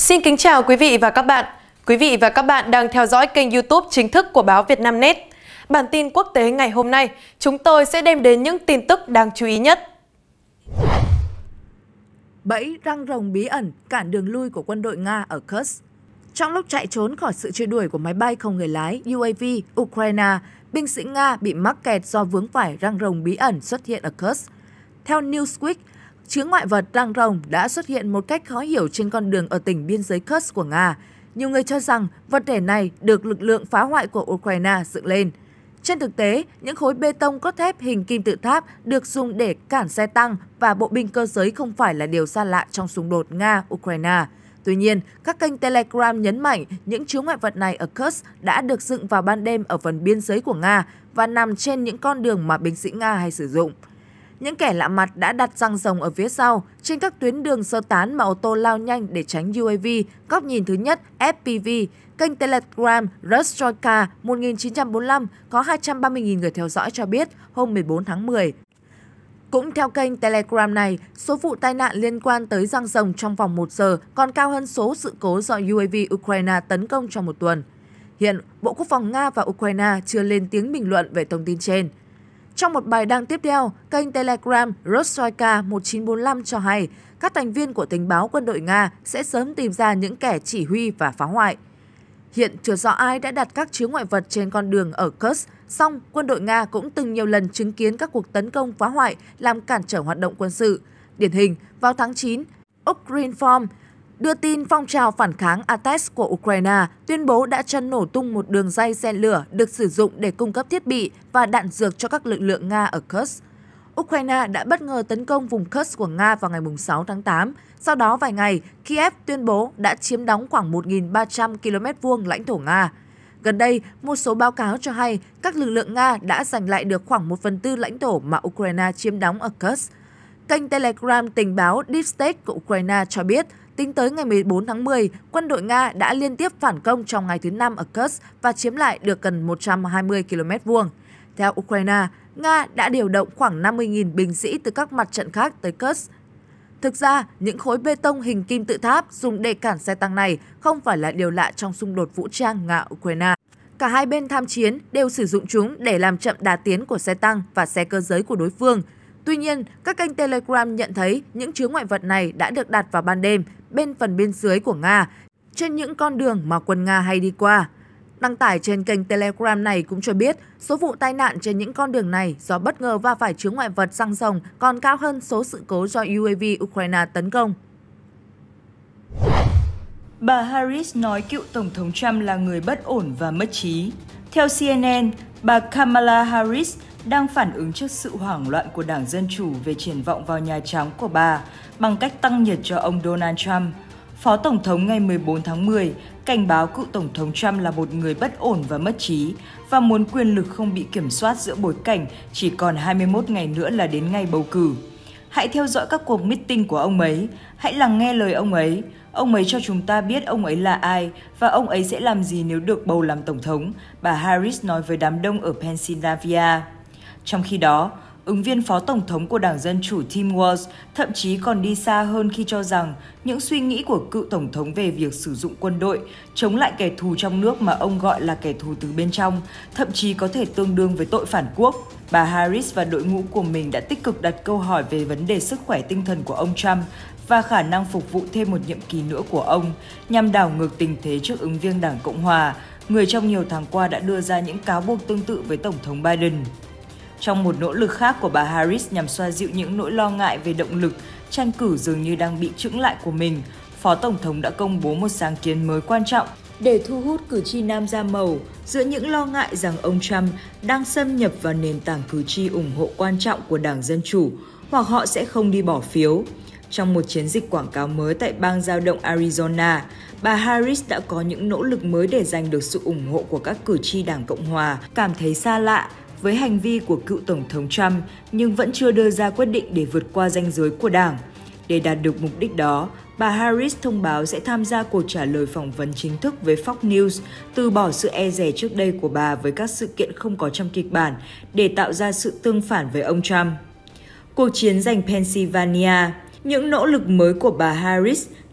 Xin kính chào quý vị và các bạn. Quý vị và các bạn đang theo dõi kênh YouTube chính thức của báo Vietnamnet. Bản tin quốc tế ngày hôm nay, chúng tôi sẽ đem đến những tin tức đáng chú ý nhất. Bẫy răng rồng bí ẩn cản đường lui của quân đội Nga ở Kursk. Trong lúc chạy trốn khỏi sự truy đuổi của máy bay không người lái UAV Ukraine, binh sĩ Nga bị mắc kẹt do vướng phải răng rồng bí ẩn xuất hiện ở Kursk. Theo Newsweek, chướng ngại vật răng rồng đã xuất hiện một cách khó hiểu trên con đường ở tỉnh biên giới Kursk của Nga. Nhiều người cho rằng vật thể này được lực lượng phá hoại của Ukraine dựng lên. Trên thực tế, những khối bê tông cốt thép hình kim tự tháp được dùng để cản xe tăng và bộ binh cơ giới không phải là điều xa lạ trong xung đột Nga-Ukraine. Tuy nhiên, các kênh Telegram nhấn mạnh những chướng ngại vật này ở Kursk đã được dựng vào ban đêm ở phần biên giới của Nga và nằm trên những con đường mà binh sĩ Nga hay sử dụng. Những kẻ lạ mặt đã đặt răng rồng ở phía sau, trên các tuyến đường sơ tán mà ô tô lao nhanh để tránh UAV, góc nhìn thứ nhất FPV. Kênh Telegram Rustroika 1945 có 230.000 người theo dõi cho biết hôm 14 tháng 10. Cũng theo kênh Telegram này, số vụ tai nạn liên quan tới răng rồng trong vòng 1 giờ còn cao hơn số sự cố do UAV Ukraine tấn công trong một tuần. Hiện, Bộ Quốc phòng Nga và Ukraine chưa lên tiếng bình luận về thông tin trên. Trong một bài đăng tiếp theo, kênh Telegram Rustroika 1945 cho hay các thành viên của tình báo quân đội Nga sẽ sớm tìm ra những kẻ chỉ huy và phá hoại. Hiện chưa rõ ai đã đặt các chướng ngại vật trên con đường ở Kursk, song quân đội Nga cũng từng nhiều lần chứng kiến các cuộc tấn công phá hoại làm cản trở hoạt động quân sự. Điển hình, vào tháng 9, Ukrinform đưa tin phong trào phản kháng Atesh của Ukraine tuyên bố đã cho nổ tung một đường dây xe lửa được sử dụng để cung cấp thiết bị và đạn dược cho các lực lượng Nga ở Kursk. Ukraine đã bất ngờ tấn công vùng Kursk của Nga vào ngày 6 tháng 8. Sau đó vài ngày, Kiev tuyên bố đã chiếm đóng khoảng 1.300 km² lãnh thổ Nga. Gần đây, một số báo cáo cho hay các lực lượng Nga đã giành lại được khoảng 1/4 lãnh thổ mà Ukraine chiếm đóng ở Kursk. Kênh Telegram tình báo Deep State của Ukraine cho biết, tính tới ngày 14 tháng 10, quân đội Nga đã liên tiếp phản công trong ngày thứ 5 ở Kursk và chiếm lại được gần 120 km². Theo Ukraine, Nga đã điều động khoảng 50.000 binh sĩ từ các mặt trận khác tới Kursk. Thực ra, những khối bê tông hình kim tự tháp dùng để cản xe tăng này không phải là điều lạ trong xung đột vũ trang Nga-Ukraine. Cả hai bên tham chiến đều sử dụng chúng để làm chậm đà tiến của xe tăng và xe cơ giới của đối phương. Tuy nhiên, các kênh Telegram nhận thấy những chướng ngại vật này đã được đặt vào ban đêm bên phần biên giới của Nga, trên những con đường mà quân Nga hay đi qua. Đăng tải trên kênh Telegram này cũng cho biết số vụ tai nạn trên những con đường này do bất ngờ va phải chướng ngại vật răng rồng còn cao hơn số sự cố do UAV Ukraine tấn công. Bà Harris nói cựu Tổng thống Trump là người bất ổn và mất trí. Theo CNN, bà Kamala Harris đang phản ứng trước sự hoảng loạn của Đảng Dân Chủ về triển vọng vào Nhà Trắng của bà bằng cách tăng nhiệt cho ông Donald Trump. Phó Tổng thống ngày 14 tháng 10 cảnh báo cựu Tổng thống Trump là một người bất ổn và mất trí và muốn quyền lực không bị kiểm soát giữa bối cảnh chỉ còn 21 ngày nữa là đến ngày bầu cử. Hãy theo dõi các cuộc meeting của ông ấy, hãy lắng nghe lời ông ấy. Ông ấy cho chúng ta biết ông ấy là ai và ông ấy sẽ làm gì nếu được bầu làm Tổng thống, bà Harris nói với đám đông ở Pennsylvania. Trong khi đó, ứng viên phó tổng thống của Đảng Dân Chủ Tim Walz thậm chí còn đi xa hơn khi cho rằng những suy nghĩ của cựu tổng thống về việc sử dụng quân đội chống lại kẻ thù trong nước mà ông gọi là kẻ thù từ bên trong, thậm chí có thể tương đương với tội phản quốc. Bà Harris và đội ngũ của mình đã tích cực đặt câu hỏi về vấn đề sức khỏe tinh thần của ông Trump và khả năng phục vụ thêm một nhiệm kỳ nữa của ông, nhằm đảo ngược tình thế trước ứng viên Đảng Cộng Hòa, người trong nhiều tháng qua đã đưa ra những cáo buộc tương tự với Tổng thống Biden. Trong một nỗ lực khác của bà Harris nhằm xoa dịu những nỗi lo ngại về động lực tranh cử dường như đang bị chững lại của mình, Phó Tổng thống đã công bố một sáng kiến mới quan trọng để thu hút cử tri nam da màu giữa những lo ngại rằng ông Trump đang xâm nhập vào nền tảng cử tri ủng hộ quan trọng của Đảng Dân Chủ hoặc họ sẽ không đi bỏ phiếu. Trong một chiến dịch quảng cáo mới tại bang giao động Arizona, bà Harris đã có những nỗ lực mới để giành được sự ủng hộ của các cử tri Đảng Cộng Hòa cảm thấy xa lạ với hành vi của cựu Tổng thống Trump nhưng vẫn chưa đưa ra quyết định để vượt qua ranh giới của Đảng. Để đạt được mục đích đó, bà Harris thông báo sẽ tham gia cuộc trả lời phỏng vấn chính thức với Fox News, từ bỏ sự e dè trước đây của bà với các sự kiện không có trong kịch bản để tạo ra sự tương phản với ông Trump. Cuộc chiến giành Pennsylvania. Những nỗ lực mới của bà Harris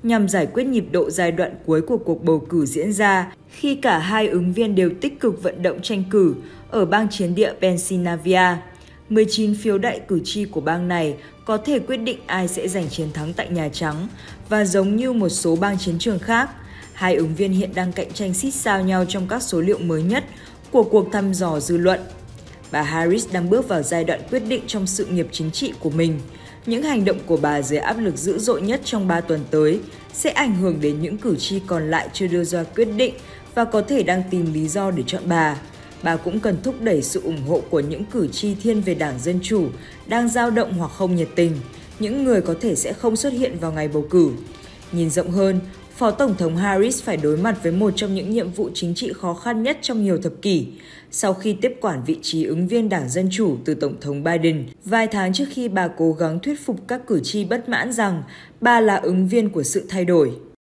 nhằm giải quyết nhịp độ giai đoạn cuối của cuộc bầu cử diễn ra khi cả hai ứng viên đều tích cực vận động tranh cử ở bang chiến địa Pennsylvania. 19 phiếu đại cử tri của bang này có thể quyết định ai sẽ giành chiến thắng tại Nhà Trắng, và giống như một số bang chiến trường khác, hai ứng viên hiện đang cạnh tranh xít sao nhau trong các số liệu mới nhất của cuộc thăm dò dư luận. Bà Harris đang bước vào giai đoạn quyết định trong sự nghiệp chính trị của mình. Những hành động của bà dưới áp lực dữ dội nhất trong 3 tuần tới sẽ ảnh hưởng đến những cử tri còn lại chưa đưa ra quyết định và có thể đang tìm lý do để chọn bà. Bà cũng cần thúc đẩy sự ủng hộ của những cử tri thiên về Đảng Dân Chủ đang dao động hoặc không nhiệt tình, những người có thể sẽ không xuất hiện vào ngày bầu cử. Nhìn rộng hơn, Phó Tổng thống Harris phải đối mặt với một trong những nhiệm vụ chính trị khó khăn nhất trong nhiều thập kỷ, sau khi tiếp quản vị trí ứng viên Đảng Dân Chủ từ Tổng thống Biden, vài tháng trước khi bà cố gắng thuyết phục các cử tri bất mãn rằng bà là ứng viên của sự thay đổi.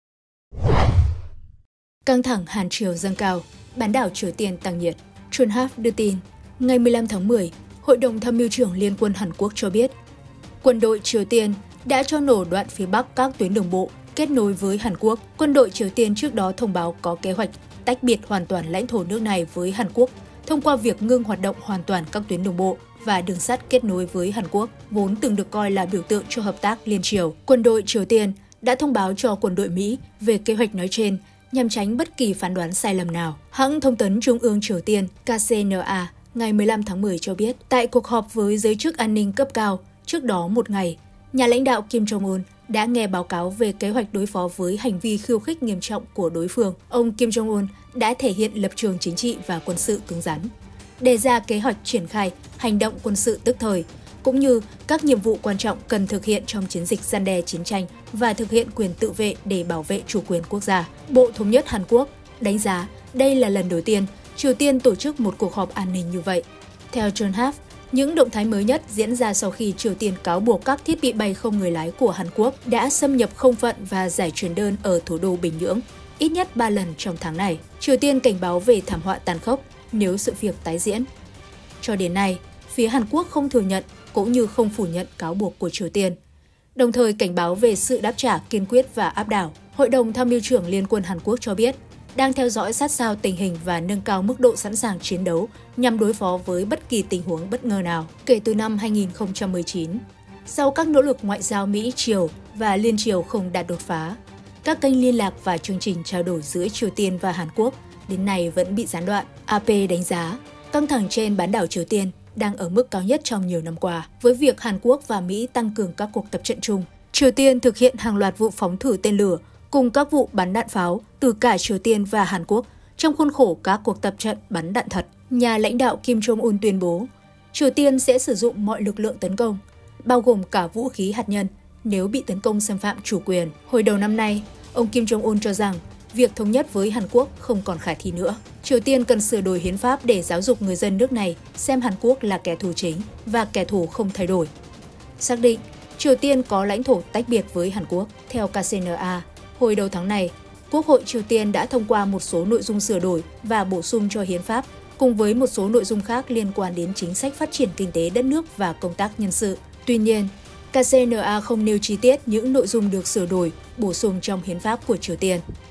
Căng thẳng Hàn Triều dâng cao, bán đảo Triều Tiên tăng nhiệt. Chunhap đưa tin, ngày 15 tháng 10, Hội đồng Tham mưu trưởng Liên quân Hàn Quốc cho biết, quân đội Triều Tiên đã cho nổ đoạn phía Bắc các tuyến đường bộ kết nối với Hàn Quốc. Quân đội Triều Tiên trước đó thông báo có kế hoạch tách biệt hoàn toàn lãnh thổ nước này với Hàn Quốc thông qua việc ngưng hoạt động hoàn toàn các tuyến đường bộ và đường sắt kết nối với Hàn Quốc, vốn từng được coi là biểu tượng cho hợp tác liên triều. Quân đội Triều Tiên đã thông báo cho quân đội Mỹ về kế hoạch nói trên nhằm tránh bất kỳ phán đoán sai lầm nào. Hãng thông tấn Trung ương Triều Tiên KCNA ngày 15 tháng 10 cho biết, tại cuộc họp với giới chức an ninh cấp cao trước đó một ngày, nhà lãnh đạo Kim Jong-un đã nghe báo cáo về kế hoạch đối phó với hành vi khiêu khích nghiêm trọng của đối phương. Ông Kim Jong-un đã thể hiện lập trường chính trị và quân sự cứng rắn, đề ra kế hoạch triển khai hành động quân sự tức thời, cũng như các nhiệm vụ quan trọng cần thực hiện trong chiến dịch răn đe chiến tranh và thực hiện quyền tự vệ để bảo vệ chủ quyền quốc gia. Bộ Thống nhất Hàn Quốc đánh giá đây là lần đầu tiên Triều Tiên tổ chức một cuộc họp an ninh như vậy. Theo Chunhap, những động thái mới nhất diễn ra sau khi Triều Tiên cáo buộc các thiết bị bay không người lái của Hàn Quốc đã xâm nhập không phận và giải truyền đơn ở thủ đô Bình Nhưỡng ít nhất 3 lần trong tháng này. Triều Tiên cảnh báo về thảm họa tàn khốc nếu sự việc tái diễn. Cho đến nay, phía Hàn Quốc không thừa nhận cũng như không phủ nhận cáo buộc của Triều Tiên, đồng thời cảnh báo về sự đáp trả kiên quyết và áp đảo. Hội đồng Tham mưu trưởng Liên quân Hàn Quốc cho biết, đang theo dõi sát sao tình hình và nâng cao mức độ sẵn sàng chiến đấu nhằm đối phó với bất kỳ tình huống bất ngờ nào. Kể từ năm 2019, sau các nỗ lực ngoại giao Mỹ-Triều và Liên Triều không đạt đột phá, các kênh liên lạc và chương trình trao đổi giữa Triều Tiên và Hàn Quốc đến nay vẫn bị gián đoạn. AP đánh giá, căng thẳng trên bán đảo Triều Tiên đang ở mức cao nhất trong nhiều năm qua. Với việc Hàn Quốc và Mỹ tăng cường các cuộc tập trận chung, Triều Tiên thực hiện hàng loạt vụ phóng thử tên lửa cùng các vụ bắn đạn pháo từ cả Triều Tiên và Hàn Quốc trong khuôn khổ các cuộc tập trận bắn đạn thật. Nhà lãnh đạo Kim Jong-un tuyên bố, Triều Tiên sẽ sử dụng mọi lực lượng tấn công, bao gồm cả vũ khí hạt nhân, nếu bị tấn công xâm phạm chủ quyền. Hồi đầu năm nay, ông Kim Jong-un cho rằng việc thống nhất với Hàn Quốc không còn khả thi nữa. Triều Tiên cần sửa đổi hiến pháp để giáo dục người dân nước này xem Hàn Quốc là kẻ thù chính và kẻ thù không thay đổi. Xác định, Triều Tiên có lãnh thổ tách biệt với Hàn Quốc. Theo KCNA, hồi đầu tháng này, Quốc hội Triều Tiên đã thông qua một số nội dung sửa đổi và bổ sung cho hiến pháp, cùng với một số nội dung khác liên quan đến chính sách phát triển kinh tế đất nước và công tác nhân sự. Tuy nhiên, KCNA không nêu chi tiết những nội dung được sửa đổi, bổ sung trong hiến pháp của Triều Tiên.